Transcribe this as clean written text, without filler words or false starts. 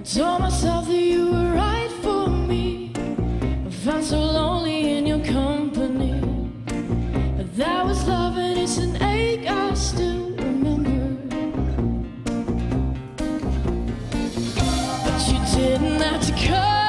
Told myself that you were right for me. I felt so lonely in your company. That was love and it's an ache I still remember. But you didn't have to come.